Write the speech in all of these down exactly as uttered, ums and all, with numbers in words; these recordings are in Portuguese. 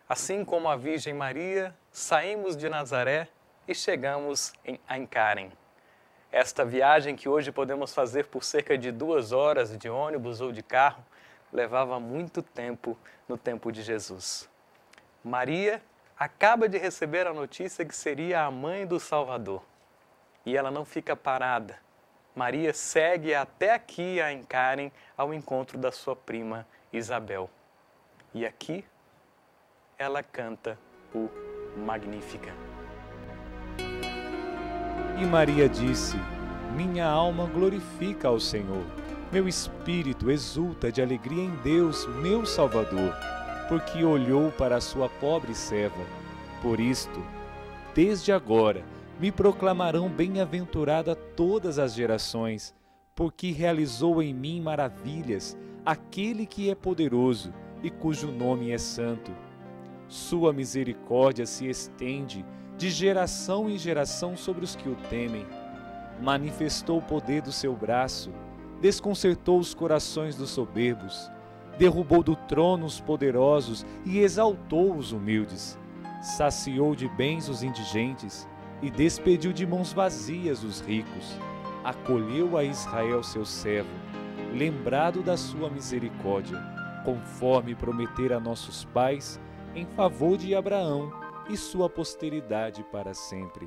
Assim como a Virgem Maria, saímos de Nazaré e chegamos em Aincarem. Esta viagem que hoje podemos fazer por cerca de duas horas de ônibus ou de carro, levava muito tempo no tempo de Jesus. Maria acaba de receber a notícia que seria a mãe do Salvador. E ela não fica parada. Maria segue até aqui a Aincarem ao encontro da sua prima Isabel. E aqui ela canta o Magnífica. E Maria disse: minha alma glorifica ao Senhor. Meu espírito exulta de alegria em Deus, meu Salvador, porque olhou para a sua pobre serva. Por isto, desde agora, me proclamarão bem-aventurada todas as gerações, porque realizou em mim maravilhas aquele que é poderoso e cujo nome é santo. Sua misericórdia se estende de geração em geração sobre os que o temem. Manifestou o poder do seu braço, desconcertou os corações dos soberbos, derrubou do trono os poderosos e exaltou os humildes, saciou de bens os indigentes e despediu de mãos vazias os ricos, acolheu a Israel seu servo, lembrado da sua misericórdia, conforme prometera a nossos pais, em favor de Abraão e sua posteridade para sempre.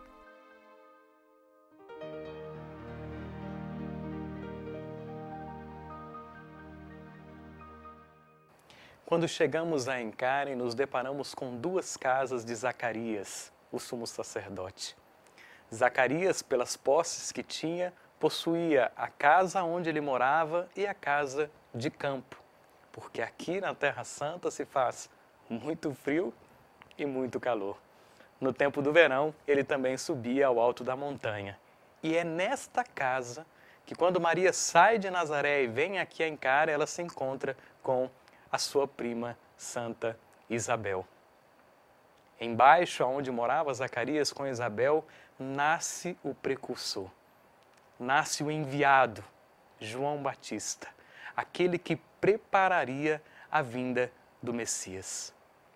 Quando chegamos a Aincarem, nos deparamos com duas casas de Zacarias, o sumo sacerdote. Zacarias, pelas posses que tinha, possuía a casa onde ele morava e a casa de campo, porque aqui na Terra Santa se faz muito frio e muito calor. No tempo do verão, ele também subia ao alto da montanha. E é nesta casa que, quando Maria sai de Nazaré e vem aqui a Aincarem, ela se encontra com a sua prima Santa Isabel. Embaixo, onde morava Zacarias com Isabel, nasce o precursor, nasce o enviado, João Batista, aquele que prepararia a vinda do Messias.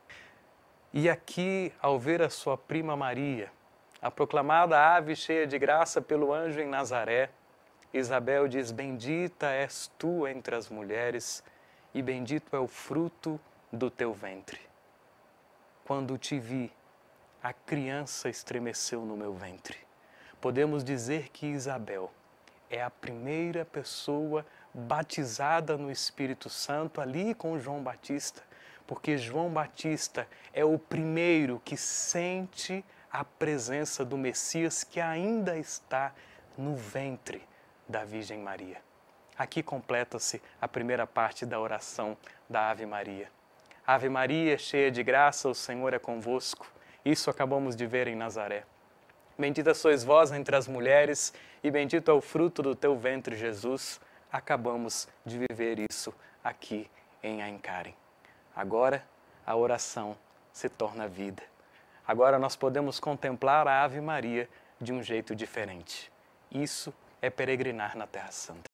E aqui, ao ver a sua prima Maria, a proclamada ave cheia de graça pelo anjo em Nazaré, Isabel diz: bendita és tu entre as mulheres, e bendito é o fruto do teu ventre. Quando te vi, a criança estremeceu no meu ventre. Podemos dizer que Isabel é a primeira pessoa batizada no Espírito Santo ali com João Batista, porque João Batista é o primeiro que sente a presença do Messias que ainda está no ventre da Virgem Maria. Aqui completa-se a primeira parte da oração da Ave Maria. Ave Maria, cheia de graça, o Senhor é convosco. Isso acabamos de ver em Nazaré. Bendita sois vós entre as mulheres, e bendito é o fruto do teu ventre, Jesus. Acabamos de viver isso aqui em Aincarem. Agora, a oração se torna vida. Agora nós podemos contemplar a Ave Maria de um jeito diferente. Isso é peregrinar na Terra Santa.